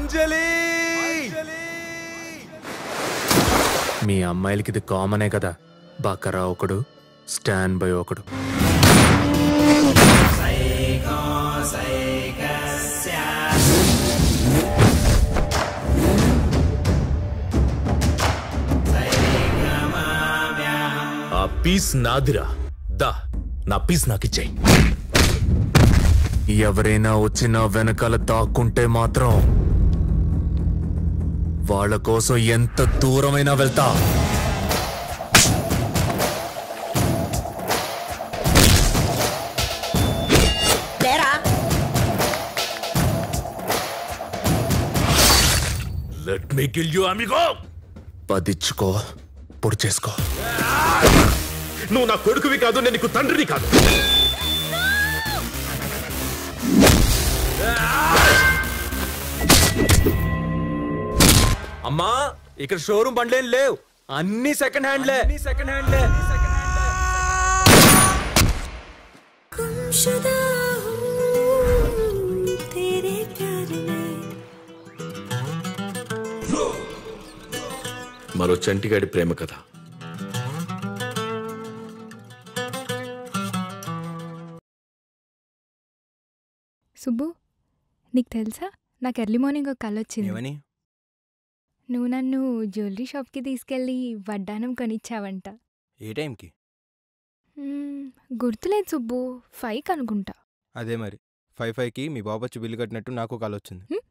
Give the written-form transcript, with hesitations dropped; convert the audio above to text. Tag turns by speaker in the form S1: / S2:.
S1: అంజలి మీ అమ్మాయిలకి ఇది కామనే కదా, బకరా ఒకడు, స్టాండ్ బై ఒకడు.
S2: ఆ పీస్ నాదిరా, దా నా పీస్ నాకిచ్చేయి.
S1: ఎవరైనా వచ్చినా వెనకాల దాక్కుంటే మాత్రం వాళ్ళ కోసం ఎంత దూరమైనా వెళ్తా.
S2: Let me kill you amigo.
S1: పదిచ్చుకో, పొడి చేసుకో.
S2: నువ్వు నా కొడుకువి కాదు, నేను నీకు తండ్రిని కాదు.
S1: అమ్మా, ఇక్కడ షోరూమ్ బండ్లేం లేవు, అన్ని సెకండ్ హ్యాండ్లే.
S2: మరో చంటిగాడి ప్రేమ కథ.
S3: సుబ్బు, నీకు తెలుసా, నాకు ఎర్లీ మార్నింగ్ ఒక కల వచ్చింది. నువ్వు నన్ను జ్యువెలరీ షాప్కి తీసుకెళ్ళి వడ్డానం కొనిచ్చావంట.
S4: ఏ టైంకి?
S3: గుర్తులేదు సుబ్బు, 5 అనుకుంటా.
S4: అదే మరి 5కి మీ బాబు వచ్చి బిల్లు కట్టినట్టు నాకు కాల్ వచ్చింది.